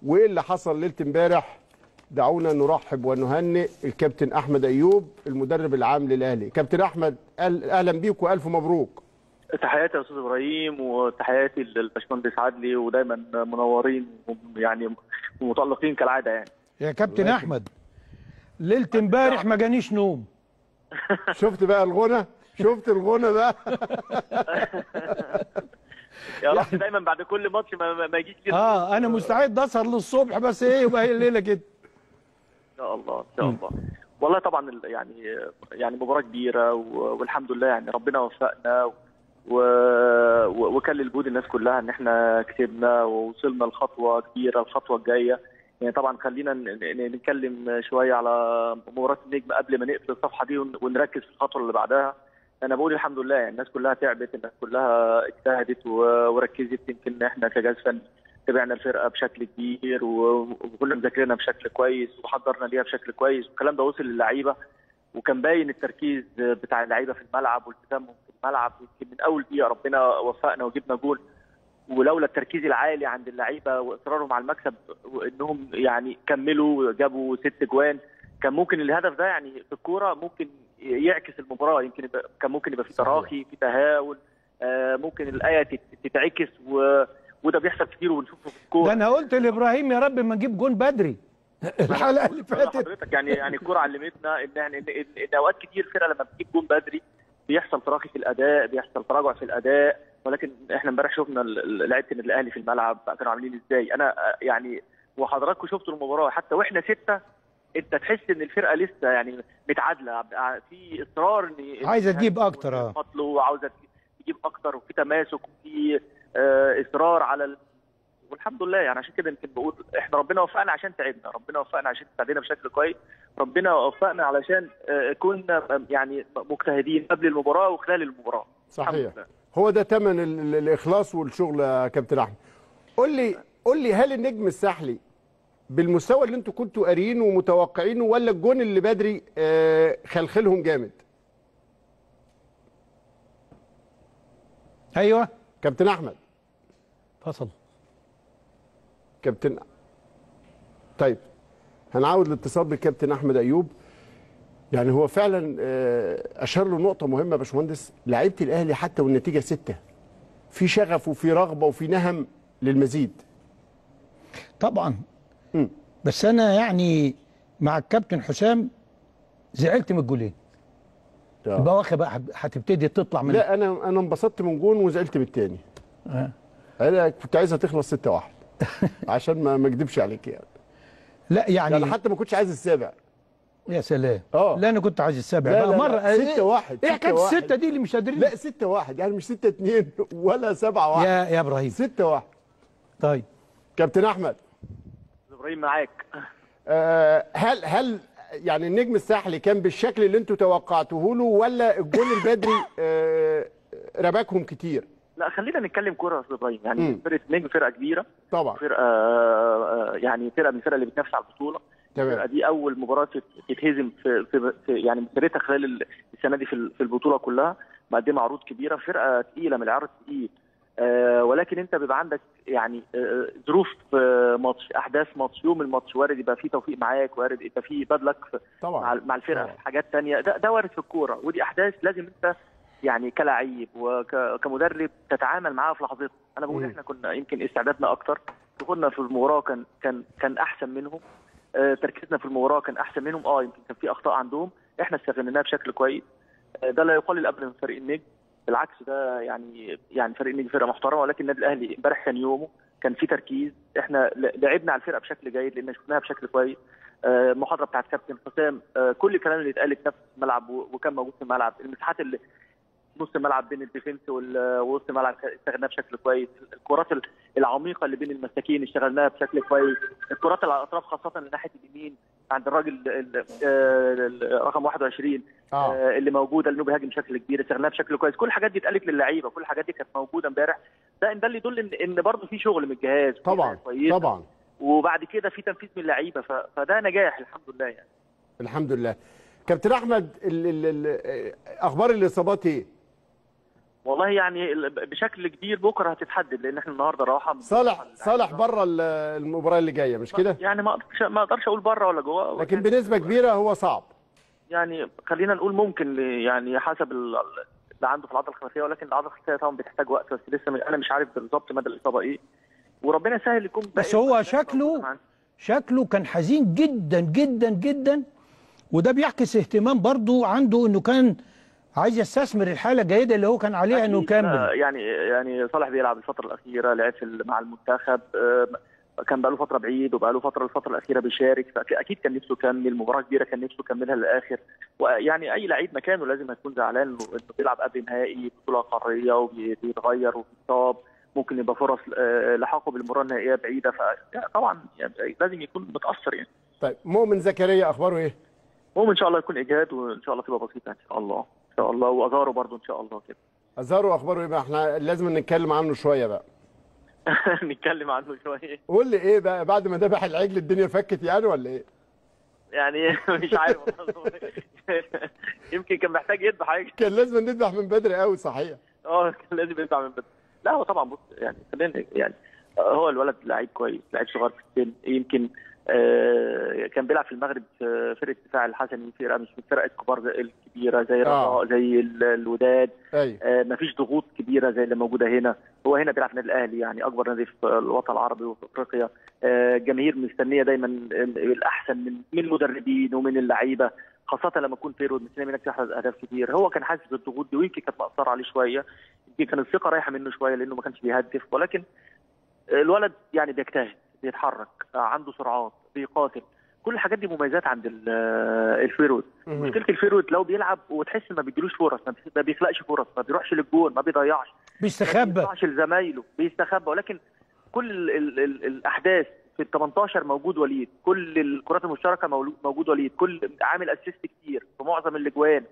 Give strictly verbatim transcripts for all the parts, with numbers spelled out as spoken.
وايه اللي حصل ليله امبارح. دعونا نرحب ونهنئ الكابتن احمد ايوب المدرب العام للاهلي. كابتن احمد اهلا بيك والف مبروك. تحياتي يا استاذ ابراهيم وتحياتي للباشمهندس عدلي، ودايما منورين يعني ومتالقين كالعاده يعني. يا كابتن احمد ليله امبارح ما جانيش نوم. شفت بقى الغنى، شفت الغنى بقى. يا رب دايما بعد كل ماتش ما, ما يجيش كده. اه انا مستعد اسهر للصبح، بس ايه يبقى هي الليله كده ان شاء الله ان شاء الله. والله طبعا يعني يعني مباراه كبيره والحمد لله يعني ربنا وفقنا وكان لجهود الناس كلها ان احنا كسبنا ووصلنا لخطوه كبيره، الخطوه الجايه. يعني طبعا خلينا نتكلم شويه على مباراه النجم قبل ما نقفل الصفحه دي ونركز في الخطوه اللي بعدها. انا بقول الحمد لله يعني الناس كلها تعبت، الناس كلها اجتهدت وركزت. يمكن احنا كجهاز فني تابعنا الفرقه بشكل كبير وكنا مذاكرينها بشكل كويس وحضرنا ليها بشكل كويس، والكلام ده وصل للعيبه وكان باين التركيز بتاع اللعيبه في الملعب والتزامهم في الملعب. يمكن من اول دقيقه ربنا وفقنا وجبنا جول، ولولا التركيز العالي عند اللعيبه واصرارهم على المكسب وانهم يعني كملوا جابوا ست جوان، كان ممكن الهدف ده يعني في الكوره ممكن يعكس المباراه. يمكن يبقى كان ممكن يبقى في تراخي، في تهاون، آه ممكن الايه تتعكس و... وده بيحصل كتير وبنشوفه في الكوره. ده انا قلت لابراهيم يا رب ما نجيب جون بدري الحلقه اللي فاتت. حضرتك يعني يعني الكوره علمتنا ان يعني ان, إن, إن اوقات كتير الفرقه لما بتجيب جون بدري بيحصل تراخي في الاداء، بيحصل تراجع في الاداء. ولكن احنا امبارح شفنا لعيبه النادي الاهلي في الملعب كانوا عاملين ازاي. انا يعني وحضراتكم شفتوا المباراه حتى واحنا سته، انت تحس ان الفرقه لسه يعني متعادله، في اصرار ان عايزه تجيب اكتر اه وعاوزه تجيب اكتر، وفي تماسك وفي آه اصرار على ال... والحمد لله يعني. عشان كده يمكن بقول احنا ربنا وفقنا عشان تعبنا، ربنا وفقنا عشان استعدينا بشكل كويس، ربنا وفقنا علشان آه كنا يعني مجتهدين قبل المباراه وخلال المباراه. صحيح، هو ده ثمن الاخلاص والشغل يا كابتن احمد. قول لي قول لي هل النجم الساحلي بالمستوى اللي انتوا كنتوا قاريينه ومتوقعينه، ولا الجون اللي بدري آه خلخلهم جامد؟ ايوه كابتن احمد فصل. كابتن طيب هنعاود الاتصال بالكابتن احمد ايوب. يعني هو فعلا آه اشار له نقطه مهمه يا باشمهندس، لعيبه الاهلي حتى والنتيجه سته في شغف وفي رغبه وفي نهم للمزيد. طبعا م. بس انا يعني مع الكابتن حسام زعلت من الجولين. البواخه بقى هتبتدي تطلع من لا انا انا انبسطت من جون وزعلت من الثاني. آه. انا كنت عايزها تخلص ستة واحد عشان ما ما اكذبش عليك يعني. لا يعني يعني حتى ما كنتش عايز السابع. يا سلام. اه لا انا كنت عايز السابع بقى بقى مره. ستة واحد ايه حكايه السته دي اللي مش قادرين؟ لا ستة واحد يعني مش ستة اتنين ولا سبعة واحد يا يا ابراهيم ستة واحد. طيب كابتن احمد ابراهيم معاك. آه هل هل يعني النجم الساحلي كان بالشكل اللي انتوا توقعتوه له، ولا الجول البدري آه رباكهم كتير؟ لا خلينا نتكلم كوره يا استاذ ابراهيم. يعني م. فرقه نجم فرقه كبيره طبعا، فرقه يعني فرقه من الفرق اللي بتنافس على البطوله. الفرقه دي اول مباراه تتهزم في, في, في يعني مسيرتها خلال السنه دي في في البطوله كلها، مقدمه عروض كبيره، فرقه ثقيله من العيار الثقيل. آه ولكن انت بيبقى عندك يعني آه ظروف آه ماتش، احداث ماتش، يوم الماتش وارد يبقى فيه توفيق معاك، وارد يبقى فيه باد لك مع مع الفرقه في حاجات ثانيه. ده, ده وارد في الكوره، ودي احداث لازم انت يعني كلاعب وكمدرب تتعامل معاها في لحظتها. انا بقول م. احنا كنا يمكن استعدادنا اكتر، دخولنا في المباراه كان كان كان احسن منهم، آه تركيزنا في المباراه كان احسن منهم. اه يمكن كان في اخطاء عندهم احنا استغليناها بشكل كويس. آه ده لا يقلل ابدا من فريق النجم، بالعكس ده يعني يعني فريق النجم فرقه محترمه. ولكن النادي الاهلي امبارح كان يومه، كان في تركيز، احنا لعبنا على الفرقه بشكل جيد لان شفناها بشكل كويس. آه المحاضره بتاعت كابتن حسام، آه كل الكلام اللي اتقال في نفس الملعب وكان موجود في الملعب، المساحات اللي نص الملعب بين الديفنس ووسط الملعب اشتغلناها بشكل كويس، الكرات العميقه اللي بين المساكين اشتغلناها بشكل كويس، الكرات على الاطراف خاصه ناحيه اليمين عند الراجل رقم واحد وعشرين آه. اللي موجوده اللي بيهاجم بشكل كبير اشتغلناها بشكل كويس. كل الحاجات دي اتقالت للعيبه، كل الحاجات دي كانت موجوده امبارح. ده ده اللي يدل ان, إن برضه في شغل من الجهاز طبعا طبعا، وبعد كده في تنفيذ من اللعيبه، فده نجاح الحمد لله يعني. الحمد لله. كابتن احمد ال ال ال اخبار الاصابات ايه؟ والله يعني بشكل كبير بكره هتتحدد، لان احنا النهارده راحه. صالح صالح بره المباراه اللي جايه مش كده؟ يعني ما اقدرش ما اقدرش اقول بره ولا جوه، لكن بنسبه كبيره هو صعب. يعني خلينا نقول ممكن، يعني حسب اللي عنده في العضله الخلفيه، ولكن العضله الخلفيه طبعا بتحتاج وقت، بس لسه انا مش عارف بالظبط مدى الاصابه ايه، وربنا يسهل يكون. بس هو شكله شكله كان حزين جدا جدا جدا، وده بيعكس اهتمام برضو عنده انه كان عايز يستثمر الحاله الجيده اللي هو كان عليها انه يكمل. يعني يعني صالح بيلعب الفتره الاخيره، لعب مع المنتخب، كان بقى له فتره بعيد وبقى له فتره الفتره الاخيره بيشارك، فاكيد كان نفسه يكمل مباراه كبيره، كان نفسه يكملها للاخر. ويعني اي لعيب مكانه لازم هيكون زعلان انه بيلعب قبل نهائي بطوله قاريه وبيتغير وبيتصاب، ممكن يبقى فرص لحاقه بالمباراه النهائيه بعيده، فطبعا يعني لازم يكون متاثر يعني. طيب مؤمن زكريا اخباره ايه؟ مؤمن ان شاء الله يكون اجهاد، وان شاء الله تبقى بسيطه ان شاء الله ان شاء الله، وازارو برضو ان شاء الله كده. ازارو اخباره ايه بقى؟ احنا لازم نتكلم عنه شويه بقى. نتكلم عنه شويه. قول لي ايه بقى بعد ما ذبح العجل الدنيا فكت يعني ولا ايه؟ يعني مش عارف يمكن كان محتاج يذبح حاجه. كان لازم نذبح من بدري قوي صحيح. اه كان لازم يذبح من بدري. لا هو طبعا بص يعني خلينا يعني هو الولد لعيب كويس، لعيب صغير في السن، يمكن آه كان بيلعب في المغرب في فرقه الدفاع الحسني، فرقه مش من الفرق الكبار الكبيره زي الرجاء آه. زي الوداد، أيوة. آه مفيش ضغوط كبيره زي اللي موجوده هنا. هو هنا بيلعب في النادي الاهلي، يعني اكبر نادي في الوطن العربي وفي افريقيا. آه جماهير مستنيه دايما الاحسن من من المدربين ومن اللعيبه، خاصه لما يكون فيرود مستنيه منك تحرز اهداف كتير. هو كان حاسس بالضغوط دي، ويمكن كانت مأثره عليه شويه، يمكن كان الثقه رايحه منه شويه لانه ما كانش بيهدف، ولكن الولد يعني بيجتهد، بيتحرك، عنده سرعات، بيقاتل، كل الحاجات دي مميزات عند الفيرود. مشكله الفيرود لو بيلعب وتحس ما بيديلوش فرص، ما بيخلقش فرص، ما بيروحش للجون، ما بيضيعش، بيستخبى، ما بيطلعش لزمايله، بيستخبى. ولكن كل ال ال ال الاحداث في ال تمنتاشر موجود وليد، كل الكرات المشتركه موجود وليد، كل عامل اسيست كتير في معظم الاجوان،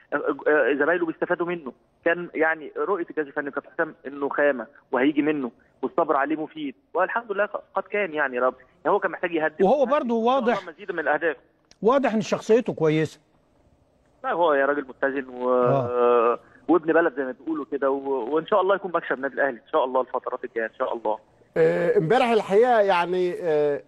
زمايله بيستفادوا منه. كان يعني رؤيه الجهاز الفني كابتن حسام انه خامه وهيجي منه والصبر عليه مفيد، والحمد لله قد كان يعني رب هو كان محتاج يهدف، وهو برضه واضح مزيد من الاهداف، واضح ان شخصيته كويسه. لا هو يا راجل متزن و... آه. وابن بلد زي ما بيقولوا كده، و... وان شاء الله يكون مكسب النادي الاهلي ان شاء الله الفترات الجايه ان شاء الله. امبارح آه الحقيقه يعني آه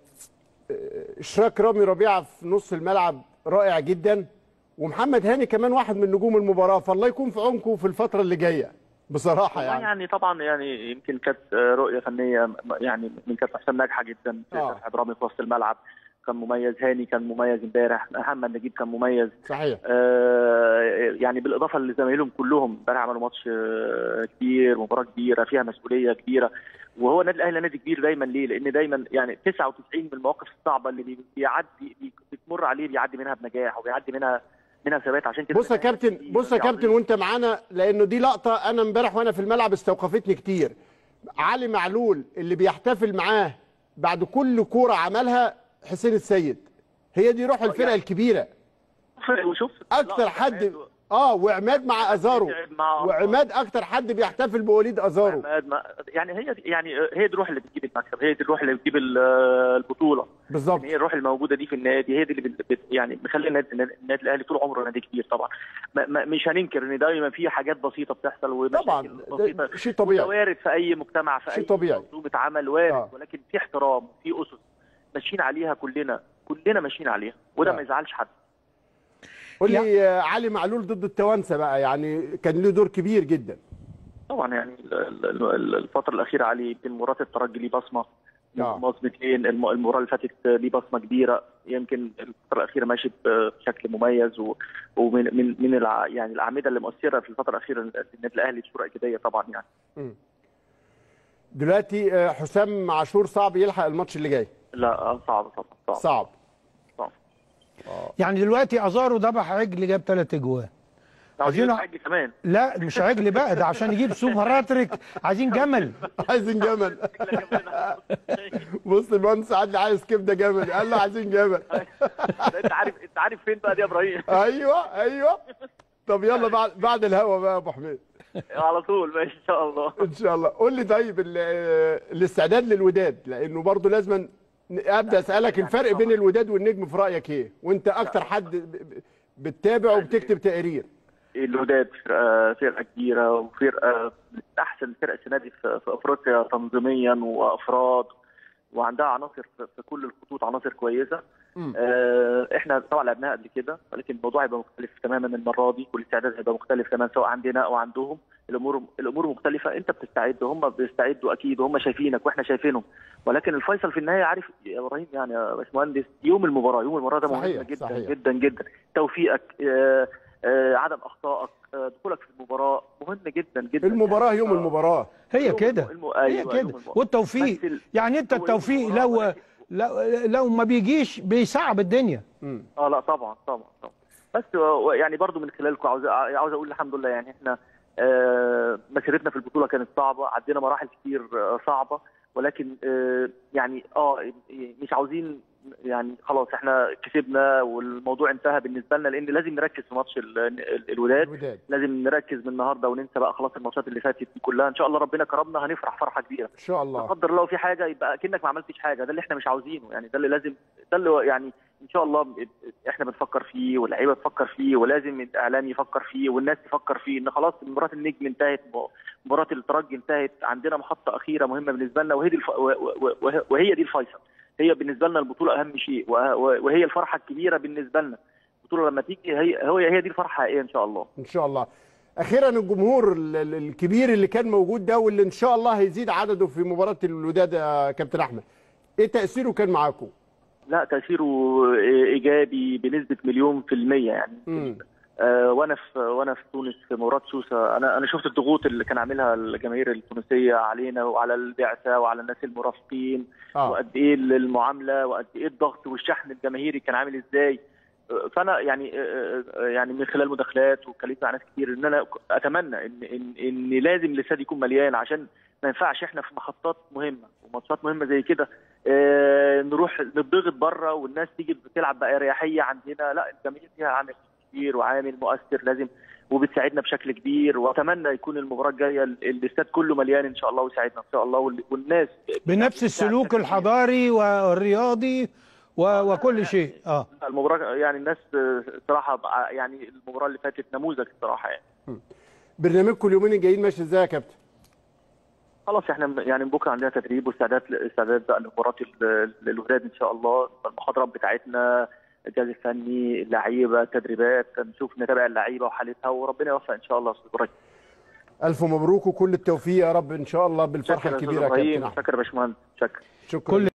اشراك رامي ربيعه في نص الملعب رائع جدا، ومحمد هاني كمان واحد من نجوم المباراه، فالله يكون في عونكم في الفتره اللي جايه بصراحه. يعني يعني طبعا يعني يمكن كانت رؤيه فنيه يعني من كابتن حسام ناجحه جدا، آه. رامي في وسط الملعب كان مميز، هاني كان مميز امبارح، محمد نجيب كان مميز صحيح. آه يعني بالاضافه لزمايلهم كلهم امبارح عملوا ماتش كبير، مباراه كبيره فيها مسؤوليه كبيره. وهو النادي الاهلي نادي كبير دايما، ليه؟ لان دايما يعني تسعة وتسعين من المواقف الصعبه اللي بيعدي بتمر عليه بيعدي منها بنجاح وبيعدي منها منها ثبات. عشان كده بص يا كابتن بص يا كابتن وانت معانا، لانه دي لقطه انا امبارح وانا في الملعب استوقفتني كتير. علي معلول اللي بيحتفل معاه بعد كل كوره عملها حسين السيد، هي دي روح الفرقه الكبيره. وشوف اكتر حد اه وعماد مع ازارو، وعماد اكتر حد بيحتفل بوليد ازارو. يعني هي يعني هي دي الروح اللي بتجيب المكسب، هي دي الروح اللي بتجيب البطوله بالظبط. يعني هي الروح الموجوده دي في النادي، هي دي اللي بت يعني مخلي النادي, النادي الاهلي طول عمره نادي كبير. طبعا ما مش هننكر ان دايما في حاجات بسيطه بتحصل، طبعا بسيطه شيء طبيعي، وارد في اي مجتمع، في اي منظومه عمل وارد آه. ولكن في احترام، في اسس ماشيين عليها، كلنا كلنا ماشيين عليها، وده آه. ما يزعلش حد. قول لي علي معلول ضد التوانسه بقى، يعني كان له دور كبير جدا طبعا. يعني الفتره الاخيره علي يمكن مباراه الترجي ليه بصمه بصمتين، المباراه اللي فاتت ليه بصمه كبيره، يمكن الفتره الاخيره ماشي بشكل مميز، ومن من من الع... يعني الاعمده اللي مؤثره في الفتره الاخيره النادي الاهلي بصوره ايجابيه طبعا. يعني م. دلوقتي حسام عاشور صعب يلحق الماتش اللي جاي؟ لا صعب طبعا صعب صعب, صعب. آه. يعني دلوقتي ازارو ذبح عجل جاب ثلاث اجوان، عايزين عجل كمان. لا مش عجل بقى، ده عشان يجيب سوبر هاتريك عايزين جمل. عايزين جمل. بص المهندس عادل عايز كبده جمل، قال له عايزين جمل. انت عارف انت عارف فين بقى دي يا ابراهيم؟ ايوه ايوه. طب يلا بعد بعد الهوا بقى يا ابو حميد. على طول ماشي ان شاء الله. ان شاء الله. قول لي طيب الاستعداد للوداد، لانه برضه لازم ابدا اسالك الفرق بين الوداد والنجم في رايك ايه؟ وانت اكتر حد بتتابع وبتكتب تقارير. الوداد فرقه فرقه كبيره وفرقه من احسن فرق السنه دي في في افريقيا تنظيميا وافراد، وعندها عناصر في كل الخطوط، عناصر كويسه. آه احنا طبعا لعبناها قبل كده، ولكن الموضوع هيبقى مختلف تماما المره دي، والاستعداد هيبقى مختلف كمان سواء عندنا او عندهم. الامور الامور مختلفه، انت بتستعد وهم بيستعدوا اكيد، وهم شايفينك واحنا شايفينهم، ولكن الفيصل في النهايه عارف يا ابراهيم يعني يا باشمهندس، يوم المباراه يوم المباراه ده مهم جدا صحيح. جدا جدا. توفيقك، آه آه عدم اخطائك، آه دخولك في المباراه مهم جدا جدا. المباراه يوم آه. المباراه هي كده الم... هي كده والتوفيق يعني انت التوفيق لو لو لو ما بيجيش بيصعب الدنيا. م. اه لا طبعا طبعا طبعا. بس يعني برضو من خلالكم عاوز عاوز اقول الحمد لله، يعني احنا آه مسيرتنا في البطوله كانت صعبه، عدينا مراحل كتير آه صعبه، ولكن آه يعني اه مش عاوزين يعني خلاص احنا كسبنا والموضوع انتهى بالنسبه لنا، لان لازم نركز في ماتش الوداد. الوداد لازم نركز من النهارده وننسى بقى خلاص الماتشات اللي فاتت دي كلها. ان شاء الله ربنا كرمنا هنفرح فرحه كبيره ان شاء الله. لا قدر الله في حاجه يبقى اكنك ما عملتش حاجه، ده اللي احنا مش عاوزينه، يعني ده اللي لازم، ده اللي يعني ان شاء الله احنا بنفكر فيه واللعيبه تفكر فيه، ولازم الاعلام يفكر فيه والناس تفكر فيه، ان خلاص مباراه النجم انتهت، مباراه الترجي انتهت، عندنا محطه اخيره مهمه بالنسبه لنا، وهي دي الف... وهي دي الفيصل. هي بالنسبه لنا البطوله اهم شيء، وهي الفرحه الكبيره بالنسبه لنا. البطوله لما تيجي هي هي هي دي الفرحه الحقيقيه ان شاء الله. ان شاء الله. اخيرا الجمهور الكبير اللي كان موجود ده واللي ان شاء الله هيزيد عدده في مباراه الوداد يا كابتن احمد، ايه تاثيره كان معاكم؟ لا تاثيره ايجابي بنسبه مليون في الميه يعني. آه وانا في وانا في تونس في مباراه سوسه، انا انا شفت الضغوط اللي كان عاملها الجماهير التونسيه علينا وعلى البعثه وعلى الناس المرافقين، آه. وقد ايه المعامله وقد ايه الضغط والشحن الجماهيري كان عامل ازاي. فانا يعني يعني من خلال مداخلات وكلمت مع ناس كتير ان انا اتمنى ان ان ان لازم الاستاد يكون مليان، عشان ما ينفعش احنا في محطات مهمه وماتشات مهمه زي كده اه نروح نضغط بره والناس تيجي بتلعب باريحيه عندنا. لا الجماهير فيها عامل كبير وعامل مؤثر لازم وبتساعدنا بشكل كبير، واتمنى يكون المباراه الجايه الاستاد كله مليان ان شاء الله ويساعدنا ان شاء الله، والناس بنفس السلوك الحضاري والرياضي وكل شيء. اه المباراه يعني الناس صراحه يعني المباراه اللي فاتت نموذج الصراحه يعني. برنامجكم اليومين الجايين ماشي ازاي يا كابتن؟ خلاص احنا يعني بكره عندنا تدريب واستعداد استعداد بقى لمباراه الوداد ان شاء الله، المحاضرات بتاعتنا، الجهاز الفني، اللعيبه، التدريبات، نشوف نتابع اللعيبه وحالتها وربنا يوفق ان شاء الله. الف مبروك وكل التوفيق يا رب ان شاء الله بالفرحه الكبيره يا كابتن احمد. شكرا يا باشمهندس. شكرا. شكرا.